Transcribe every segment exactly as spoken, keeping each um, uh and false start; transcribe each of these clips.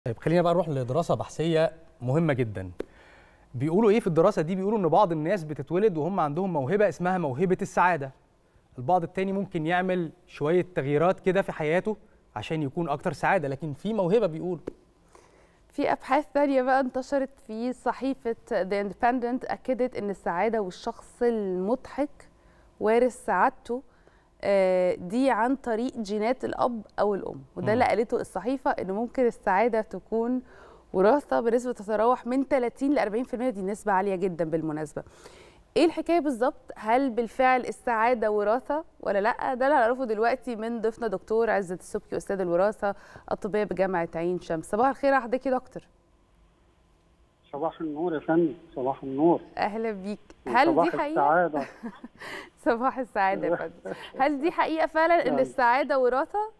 طيب خلينا بقى نروح لدراسة بحثية مهمة جدا. بيقولوا ايه في الدراسة دي؟ بيقولوا ان بعض الناس بتتولد وهم عندهم موهبة اسمها موهبة السعادة. البعض التاني ممكن يعمل شوية تغييرات كده في حياته عشان يكون اكتر سعادة، لكن في موهبة بيقولوا. في أبحاث ثانية بقى انتشرت في صحيفة The Independent أكدت إن السعادة والشخص المضحك وارث سعادته دي عن طريق جينات الأب أو الأم، وده اللي قالته الصحيفة، إن ممكن السعادة تكون وراثة بنسبة تتراوح من ثلاثين ل أربعين بالمئة. دي نسبة عالية جدا بالمناسبة. ايه الحكايه بالظبط؟ هل بالفعل السعاده وراثه ولا لا؟ ده اللي هنعرفه دلوقتي من ضيفنا دكتور عزت السبكي، استاذ الوراثه الطبيه بجامعه عين شمس. صباح الخير على حضرتك يا دكتور. صباح النور يا فندم. صباح النور. اهلا بيك. هل صباح دي حقيقه؟ السعاده. صباح السعاده يا فندم. هل دي حقيقه فعلا ان السعاده وراثه؟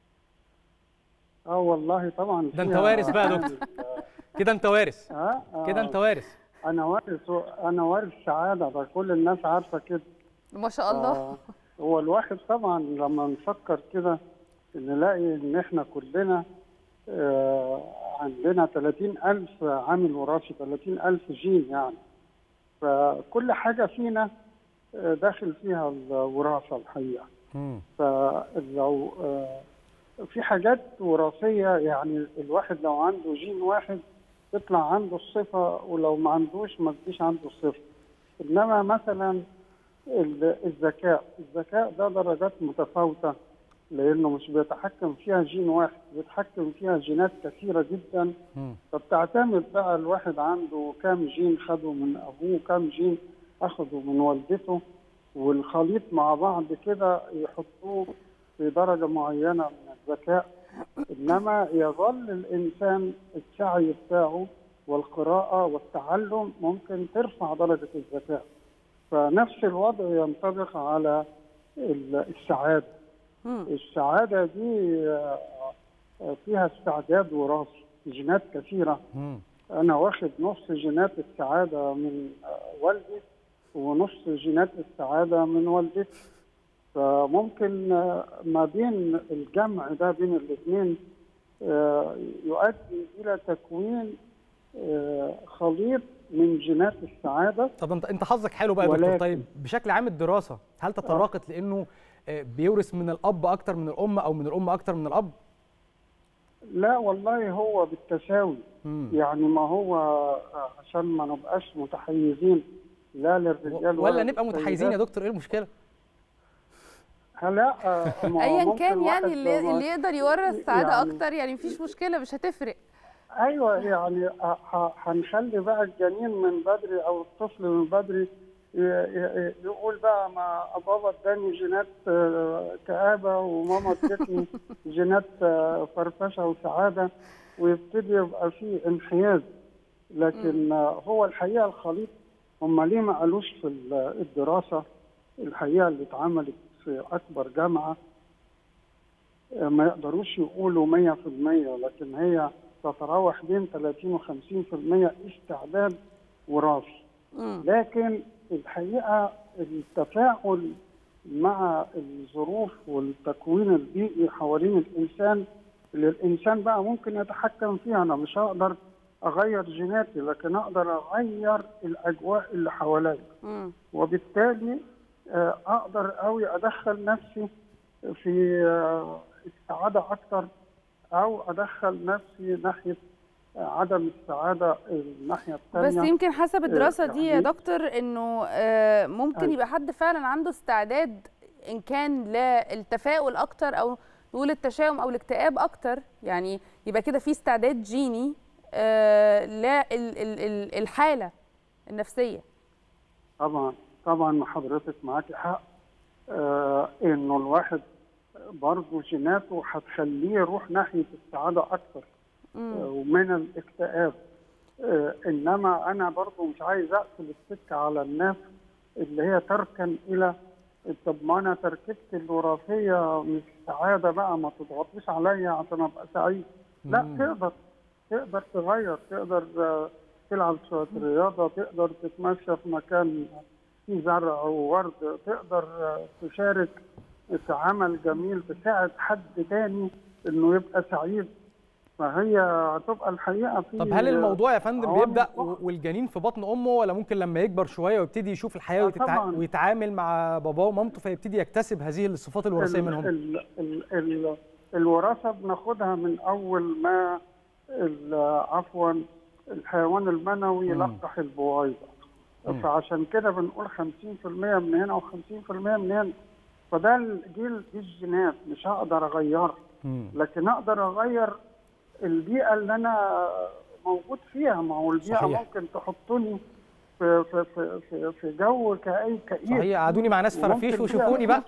اه والله طبعا. ده انت وارث بقى يا دكتور. كده انت وارث. اه, آه. كده انت وارث. انا وارث انا وارث سعاده، ده كل الناس عارفه كده. ما شاء الله. آه. هو الواحد طبعا لما نفكر كده نلاقي ان احنا كلنا آه عندنا ثلاثين ألف عامل وراثي، ثلاثين ألف جين يعني. فكل حاجه فينا داخل فيها الوراثه الحقيقه. امم فلو آه في حاجات وراثيه، يعني الواحد لو عنده جين واحد تطلع عنده الصفة، ولو ما عندوش ما تجيش عنده الصفة. إنما مثلا الذكاء، الذكاء ده درجات متفاوتة، لأنه مش بيتحكم فيها جين واحد، بيتحكم فيها جينات كثيرة جدا. فبتعتمد بقى الواحد عنده كام جين خده من أبوه، كام جين أخده من والدته، والخليط مع بعض كده يحطوه في درجة معينة من الذكاء. إنما يظل الإنسان السعي بتاعه والقراءة والتعلم ممكن ترفع درجة الذكاء. فنفس الوضع ينطبق على السعادة. السعادة دي فيها استعداد وراثي، جينات كثيرة. أنا واخد نص جينات السعادة من والدي ونص جينات السعادة من والدتي. فممكن ما بين الجمع ده بين الاثنين يؤدي الى تكوين خليط من جينات السعاده. طب انت انت حظك حلو بقى يا دكتور. طيب بشكل عام الدراسه هل تطرقت لانه بيورث من الاب اكتر من الام او من الام اكتر من الاب؟ لا والله هو بالتساوي. مم. يعني ما هو عشان ما نبقاش متحيزين لا للرجال ولا, ولا نبقى متحيزين يا دكتور، ايه المشكله؟ لا ايا كان يعني اللي, اللي يقدر يورث سعاده يعني اكتر، يعني مفيش مشكله، مش هتفرق. ايوه يعني هنخلي بقى الجنين من بدري او الطفل من بدري يقول بقى ما بابا اداني جينات كآبه وماما ادتني جينات فرفشه وسعاده، ويبتدي يبقى في انحياز. لكن هو الحقيقه الخليط هم ليه ما قالوش في الدراسه الحقيقه اللي اتعملت في أكبر جامعة، ما يقدروش يقولوا مية في المية، لكن هي تتراوح بين ثلاثين وخمسين بالمئة استعداد وراثي. لكن الحقيقة التفاعل مع الظروف والتكوين البيئي حوالين الإنسان اللي الإنسان بقى ممكن يتحكم فيها. أنا مش هقدر أغير جيناتي، لكن أقدر أغير الأجواء اللي حواليا، وبالتالي اقدر قوي ادخل نفسي في السعاده اكتر، او ادخل نفسي ناحيه عدم السعاده الناحيه الثانيه. بس يمكن حسب الدراسه دي يا دكتور انه ممكن يبقى حد فعلا عنده استعداد ان كان للتفاؤل اكتر، او نقول التشاؤم او الاكتئاب اكتر، يعني يبقى كده في استعداد جيني للحاله النفسيه. طبعا طبعا ما حضرتك معاكي حق. آه انه الواحد برضه جيناته هتخليه يروح ناحيه السعاده اكثر آه ومن الاكتئاب. آه انما انا برضه مش عايز اقفل السكه على الناس اللي هي تركن الى طب ما انا تركيبتي الوراثيه مش سعاده بقى، ما تضغطيش عليا عشان ابقى سعيد. لا، مم. تقدر تقدر تغير، تقدر آه تلعب شويه رياضه، تقدر تتمشى في مكان في زرع وورد، تقدر تشارك في عمل جميل تساعد حد تاني انه يبقى سعيد. فهي هتبقى الحقيقه في. طب هل الموضوع يا فندم عوامل بيبدا أخرى. والجنين في بطن امه، ولا ممكن لما يكبر شويه ويبتدي يشوف الحياه آه ويتتع... طبعاً. ويتعامل مع باباه ومامته فيبتدي يكتسب هذه الصفات الوراثيه ال- منهم؟ ال- ال- ال- الوراثه بناخدها من اول ما ال- عفوا الحيوان المنوي مم. يلقح البويضه. مم. فعشان كده بنقول خمسين في المية من هنا وخمسين في المية من هنا. فده الجيل دي الجينات مش هقدر اغيرها، مم. لكن اقدر اغير البيئه اللي انا موجود فيها. ما هو البيئه صحيح. ممكن تحطني في في في في, في جو كأي كئيب. صحيح، قعدوني مع ناس فرافيش وممكن وشوفوني بقى.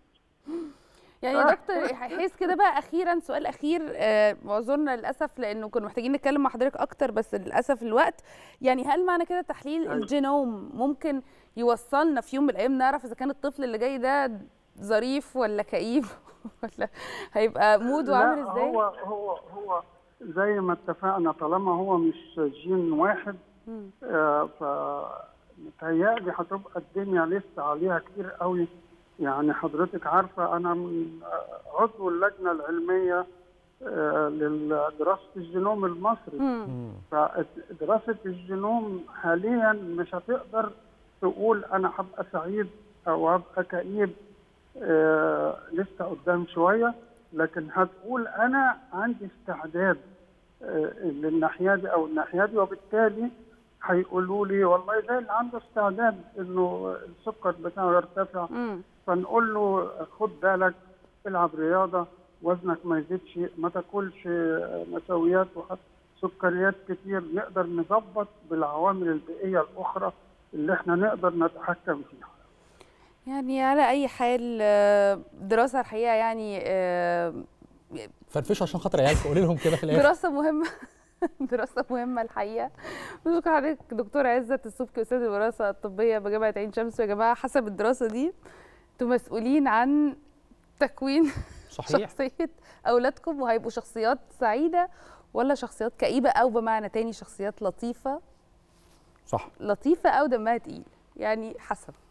يعني يا دكتور حيث كده بقى اخيرا سؤال اخير، آه، معذرنا للاسف لانه كنا محتاجين نتكلم مع حضرتك اكتر بس للاسف الوقت. يعني هل معنى كده تحليل أيوة. الجينوم ممكن يوصلنا في يوم من الايام نعرف اذا كان الطفل اللي جاي ده ظريف ولا كئيب ولا هيبقى موده عامل لا، ازاي؟ هو هو هو زي ما اتفقنا، طالما هو مش جين واحد مم. آه فمتهيألي هتبقى الدنيا لسه عليها كتير قوي. يعني حضرتك عارفه انا من آه، عضو اللجنه العلميه آه لدراسه الجينوم المصري. مم. فدراسه الجينوم حاليا مش هتقدر تقول انا هبقى سعيد او هبقى كئيب. آه لسه قدام شويه، لكن هتقول انا عندي استعداد آه للناحيه دي او الناحيه دي، وبالتالي هيقولوا لي والله ده اللي عنده استعداد انه السكر بتاعه يرتفع، مم. فنقول له خد بالك، العب رياضه، وزنك ما يزيدش، ما تاكلش نشويات وسكريات كتير. نقدر نظبط بالعوامل البيئيه الاخرى اللي احنا نقدر نتحكم فيها. يعني على اي حال آه، دراسه الحقيقه يعني آه، فرفشوا عشان خاطر عيالكم، قولي لهم كده في الاخر. دراسه مهمه دراسه مهمه الحقيقه. بشكر حضرتك دكتور عزت السبكي استاذ الوراثه الطبيه بجامعه عين شمس. ويا جماعه حسب الدراسه دي انتم مسؤولين عن تكوين صحيح. شخصيه اولادكم، وهيبقوا شخصيات سعيده ولا شخصيات كئيبه، او بمعنى تاني شخصيات لطيفه صح. لطيفه او دمها تقيل، يعني حسب.